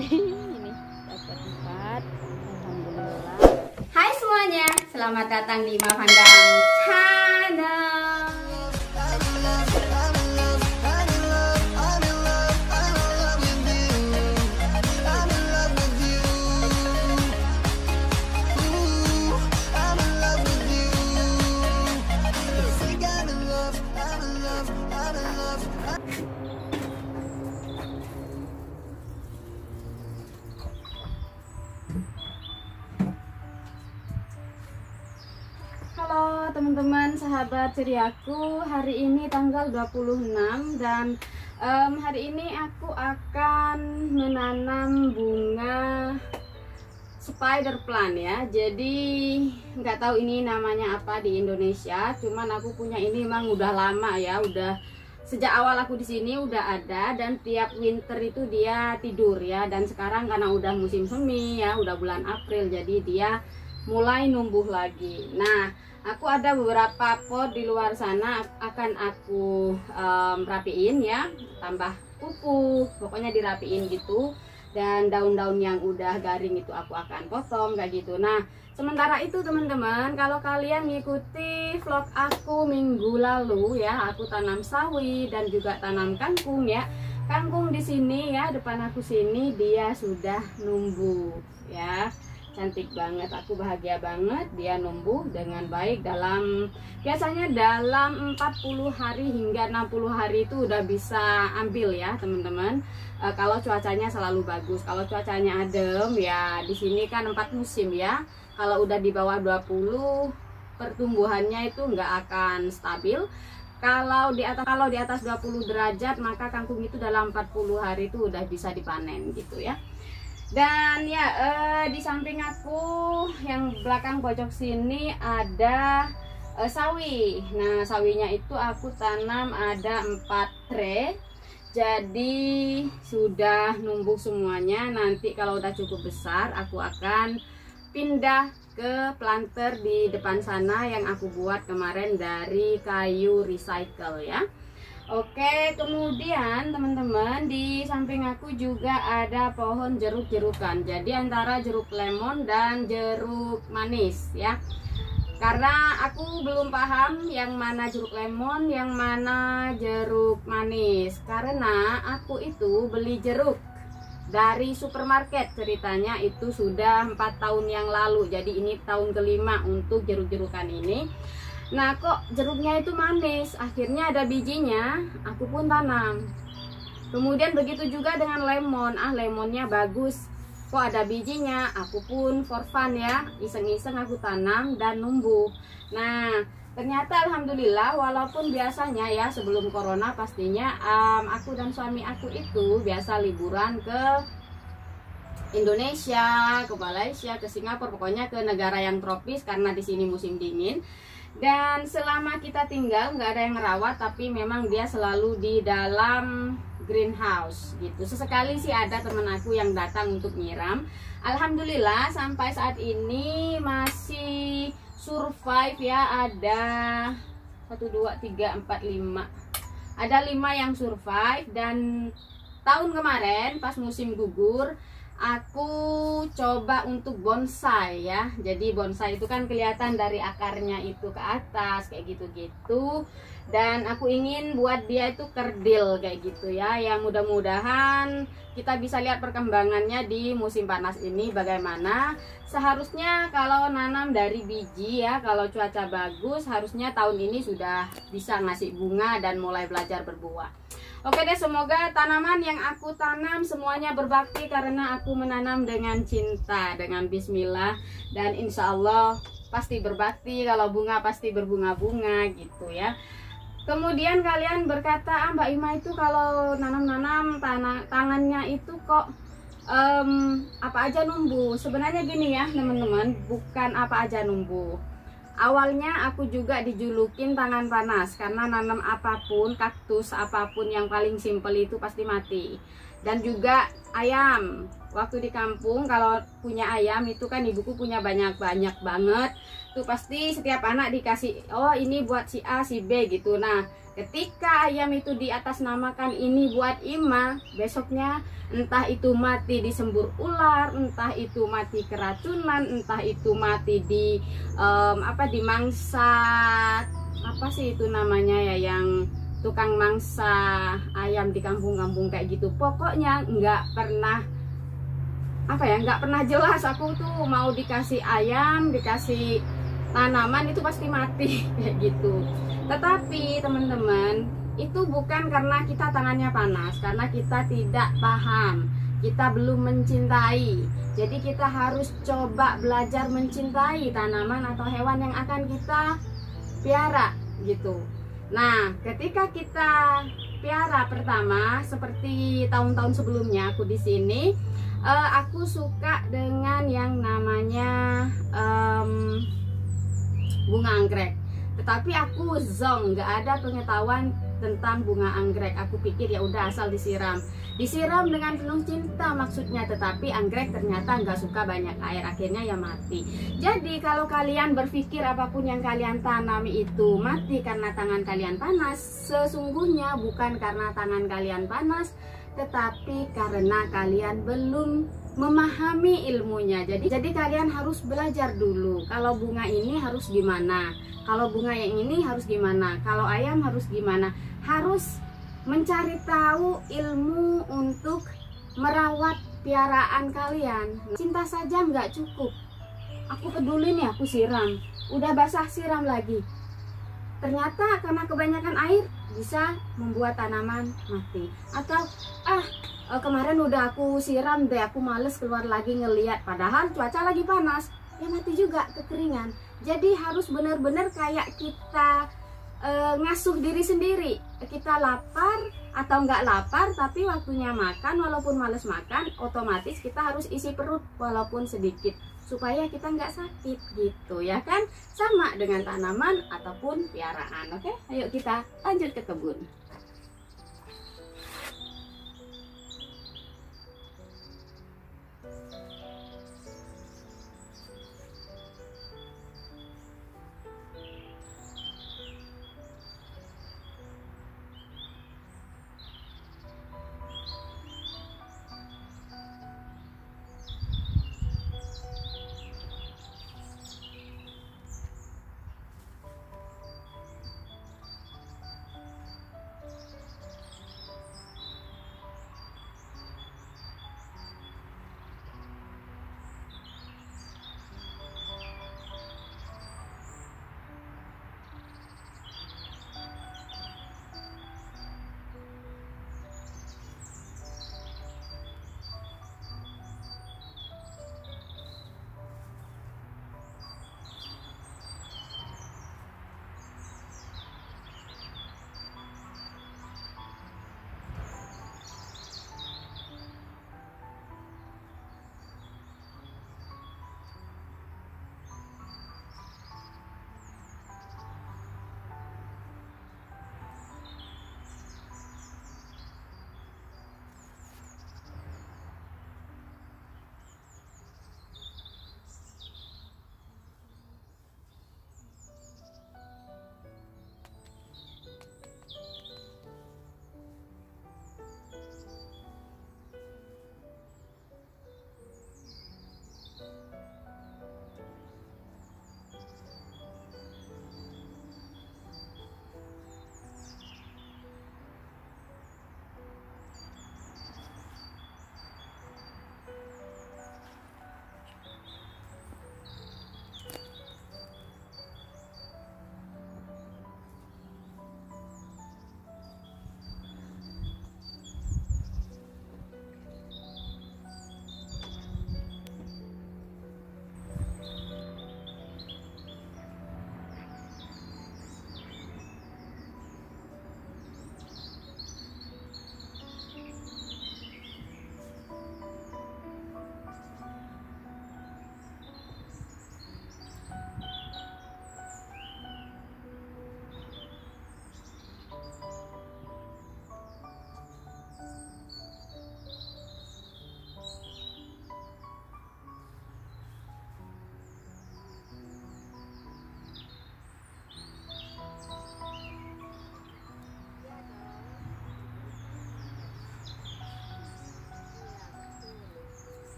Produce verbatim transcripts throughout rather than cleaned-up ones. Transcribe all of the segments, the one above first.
Ini dapat empat, alhamdulillah. Hai semuanya, selamat datang di Mavandang Channel. Halo teman-teman sahabat ceriaku, hari ini tanggal dua puluh enam dan um, hari ini aku akan menanam bunga spider plant ya. Jadi nggak tahu ini namanya apa di Indonesia, cuman aku punya ini emang udah lama ya, udah sejak awal aku di sini udah ada dan tiap winter itu dia tidur ya. Dan sekarang karena udah musim semi ya, udah bulan April, jadi dia mulai numbuh lagi. Nah, aku ada beberapa pot di luar sana akan aku um, rapiin ya, tambah pupuk, pokoknya dirapiin gitu. Dan daun-daun yang udah garing itu aku akan potong kayak gitu. Nah, sementara itu teman-teman, kalau kalian ngikuti vlog aku minggu lalu ya, aku tanam sawi dan juga tanam kangkung ya. Kangkung di sini ya, depan aku sini dia sudah numbuh ya. Cantik banget, aku bahagia banget dia numbuh dengan baik. Dalam biasanya dalam empat puluh hari hingga enam puluh hari itu udah bisa ambil ya teman-teman, e, kalau cuacanya selalu bagus. Kalau cuacanya adem ya, di sini kan empat musim ya, kalau udah di bawah dua puluh pertumbuhannya itu nggak akan stabil. Kalau di atas kalau di atas dua puluh derajat maka kangkung itu dalam empat puluh hari itu udah bisa dipanen gitu ya. Dan ya eh, di samping aku yang belakang pojok sini ada eh, sawi. Nah, sawinya itu aku tanam ada empat tray. Jadi sudah numbuh semuanya. Nanti kalau udah cukup besar aku akan pindah ke planter di depan sana yang aku buat kemarin dari kayu recycle ya. Oke, kemudian teman-teman di samping aku juga ada pohon jeruk-jerukan. Jadi antara jeruk lemon dan jeruk manis ya. Karena aku belum paham yang mana jeruk lemon, yang mana jeruk manis. Karena aku itu beli jeruk dari supermarket, ceritanya itu sudah empat tahun yang lalu. Jadi ini tahun kelima untuk jeruk-jerukan ini. Nah, kok jeruknya itu manis, akhirnya ada bijinya, aku pun tanam. Kemudian begitu juga dengan lemon, ah lemonnya bagus, kok ada bijinya, aku pun for fun ya, iseng-iseng aku tanam dan numbuh. Nah, ternyata alhamdulillah, walaupun biasanya ya sebelum corona pastinya um, aku dan suami aku itu biasa liburan ke Indonesia, ke Malaysia, ke Singapura, pokoknya ke negara yang tropis karena di sini musim dingin. Dan selama kita tinggal nggak ada yang ngerawat, tapi memang dia selalu di dalam greenhouse gitu. Sesekali sih ada temen aku yang datang untuk nyiram. Alhamdulillah sampai saat ini masih survive ya, ada satu dua tiga empat lima, ada lima yang survive. Dan tahun kemarin pas musim gugur aku coba untuk bonsai ya. Jadi bonsai itu kan kelihatan dari akarnya itu ke atas kayak gitu-gitu. Dan aku ingin buat dia itu kerdil kayak gitu ya. Yang mudah-mudahan kita bisa lihat perkembangannya di musim panas ini bagaimana. Seharusnya kalau nanam dari biji ya, kalau cuaca bagus harusnya tahun ini sudah bisa ngasih bunga dan mulai belajar berbuah. Oke deh, semoga tanaman yang aku tanam semuanya berbakti karena aku menanam dengan cinta, dengan bismillah. Dan insya Allah pasti berbakti, kalau bunga pasti berbunga-bunga gitu ya. Kemudian kalian berkata, ah Mbak Ima itu kalau nanam-nanam tangannya itu kok um, apa aja numbuh. Sebenarnya gini ya teman-teman, bukan apa aja numbuh. Awalnya aku juga dijulukin tangan panas karena nanam apapun, kaktus apapun yang paling simpel itu pasti mati. Dan juga ayam, waktu di kampung kalau punya ayam itu kan ibuku punya banyak-banyak banget. Tuh pasti setiap anak dikasih, oh ini buat si A, si B gitu. Nah, ketika ayam itu di atas namakan ini buat Ima, besoknya entah itu mati disembur ular, entah itu mati keracunan, entah itu mati di um, apa di mangsa, apa sih itu namanya ya, yang tukang mangsa ayam di kampung-kampung kayak gitu. Pokoknya nggak pernah apa ya, nggak pernah jelas aku tuh mau dikasih ayam, dikasih tanaman itu pasti mati kayak gitu. Tetapi teman-teman, itu bukan karena kita tangannya panas, karena kita tidak paham, kita belum mencintai. Jadi kita harus coba belajar mencintai tanaman atau hewan yang akan kita piara gitu. Nah, ketika kita piara pertama seperti tahun-tahun sebelumnya aku di sini, uh, aku suka dengan yang namanya um, bunga anggrek. Tetapi aku zong, nggak ada pengetahuan tentang bunga anggrek. Aku pikir ya udah asal disiram, disiram dengan penuh cinta maksudnya. Tetapi anggrek ternyata nggak suka banyak air, akhirnya ya mati. Jadi kalau kalian berpikir apapun yang kalian tanami itu mati karena tangan kalian panas, sesungguhnya bukan karena tangan kalian panas, tetapi karena kalian belum memahami ilmunya. Jadi jadi kalian harus belajar dulu. Kalau bunga ini harus gimana, kalau bunga yang ini harus gimana, kalau ayam harus gimana. Harus mencari tahu ilmu untuk merawat piaraan kalian. Cinta saja nggak cukup. Aku peduli nih, aku siram, udah basah siram lagi. Ternyata karena kebanyakan air bisa membuat tanaman mati. Atau ah kemarin udah aku siram deh, aku males keluar lagi ngeliat, padahal cuaca lagi panas, ya mati juga, kekeringan. Jadi harus benar-benar kayak kita e, ngasuh diri sendiri. Kita lapar atau nggak lapar, tapi waktunya makan, walaupun males makan, otomatis kita harus isi perut walaupun sedikit, supaya kita nggak sakit gitu ya kan. Sama dengan tanaman ataupun piaraan. Oke, ayo kita lanjut ke kebun.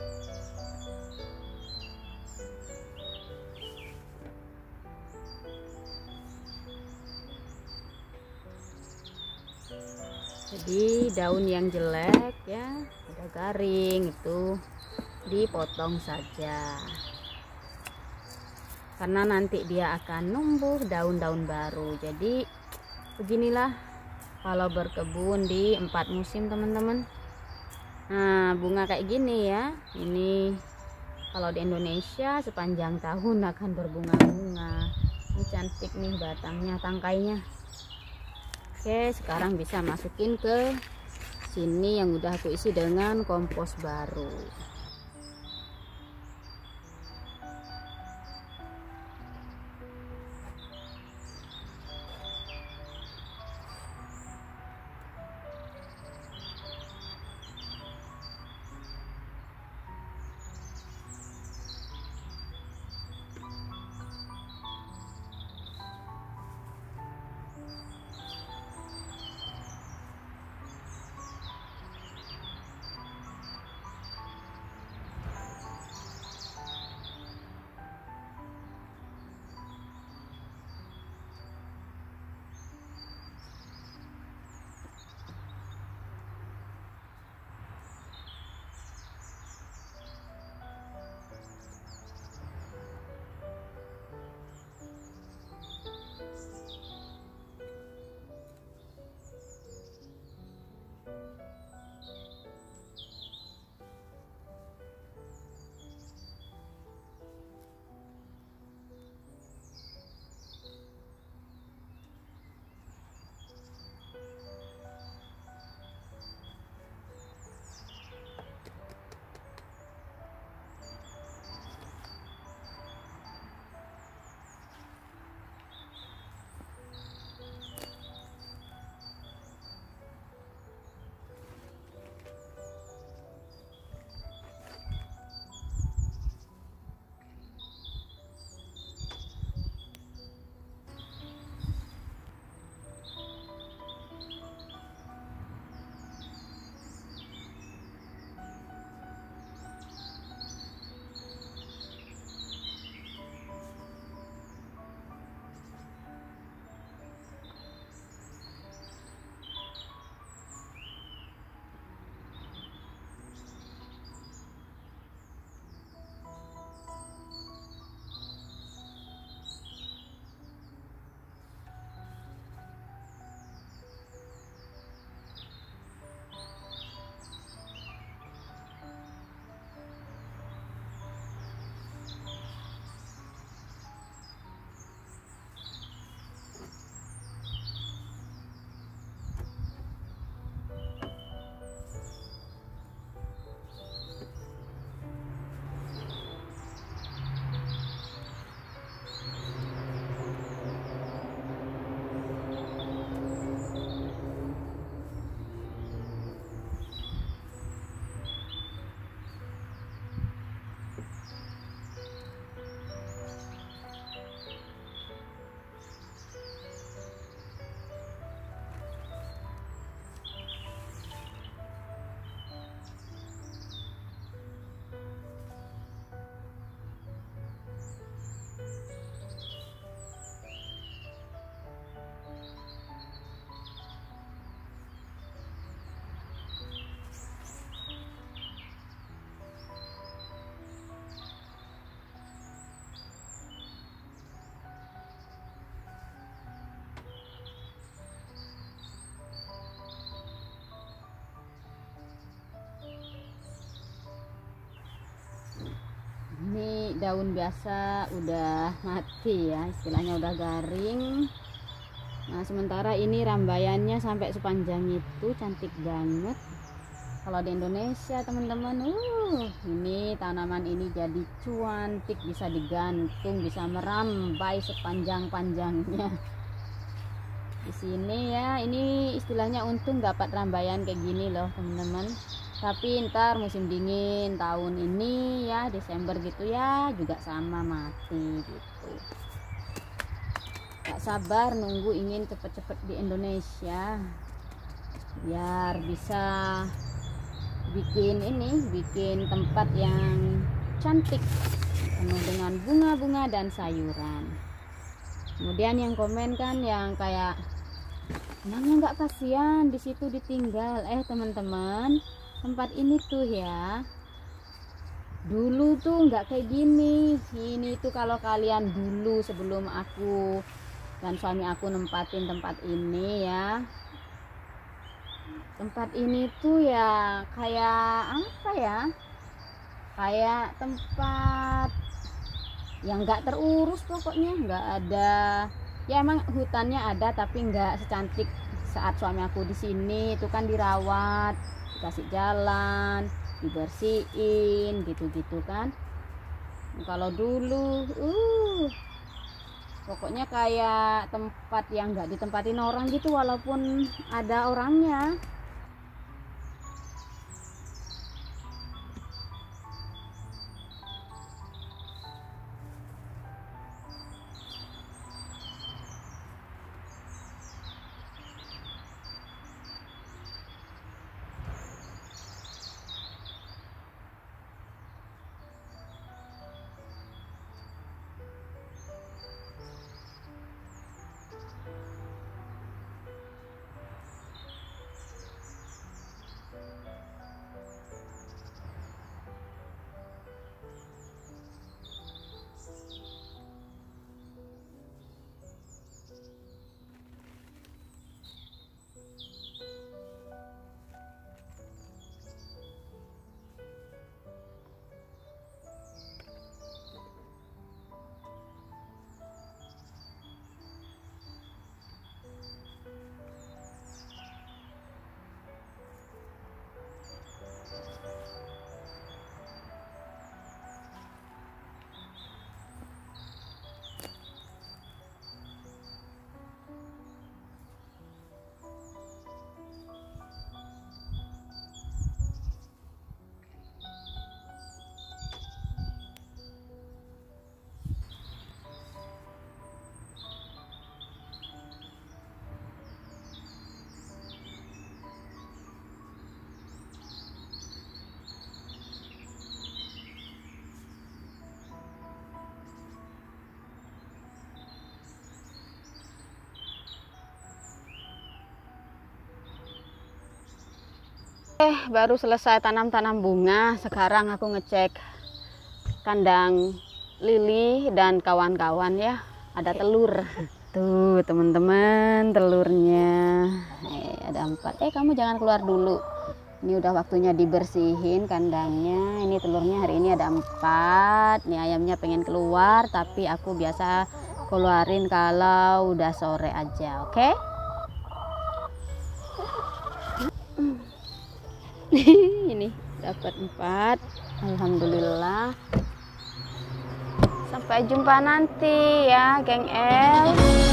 Jadi daun yang jelek ya udah garing itu dipotong saja, karena nanti dia akan numbuh daun-daun baru. Jadi beginilah kalau berkebun di empat musim teman-teman. Nah, bunga kayak gini ya, ini kalau di Indonesia sepanjang tahun akan berbunga-bunga. Ini cantik nih batangnya, tangkainya. Oke, sekarang bisa masukin ke sini yang udah aku isi dengan kompos baru. Ini daun biasa udah mati ya, istilahnya udah garing. Nah, sementara ini rambaiannya sampai sepanjang itu, cantik banget. Kalau di Indonesia teman-teman, uh, ini tanaman ini jadi cantik, bisa digantung, bisa merambai sepanjang-panjangnya. Di sini ya, ini istilahnya untung dapat rambaian kayak gini loh teman-teman. Tapi ntar musim dingin tahun ini ya, Desember gitu ya, juga sama mati gitu. Gak sabar nunggu ingin cepet-cepet di Indonesia biar bisa bikin ini bikin tempat yang cantik penuh dengan bunga-bunga dan sayuran. Kemudian yang komen kan yang kayak namanya nggak kasihan di situ ditinggal. Eh teman-teman, tempat ini tuh ya dulu tuh nggak kayak gini. Ini tuh kalau kalian dulu sebelum aku dan suami aku nempatin tempat ini ya, tempat ini tuh ya kayak apa ya, kayak tempat yang nggak terurus pokoknya, nggak ada ya, emang hutannya ada tapi nggak secantik saat suami aku di sini. Itu kan dirawat, dikasih jalan, dibersihin gitu-gitu kan. Kalau dulu uh pokoknya kayak tempat yang nggak ditempatin orang gitu walaupun ada orangnya. Eh, baru selesai tanam-tanam bunga. Sekarang aku ngecek kandang Lili dan kawan-kawan ya. Ada telur. Tuh teman-teman, telurnya. Eh, ada empat. Eh, kamu jangan keluar dulu. Ini udah waktunya dibersihin kandangnya. Ini telurnya hari ini ada empat. Nih ayamnya pengen keluar, tapi aku biasa keluarin kalau udah sore aja, oke? Okay? Ini dapat empat, alhamdulillah. Sampai jumpa nanti ya, geng El.